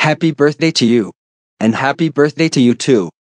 Happy birthday to you. And happy birthday to you too.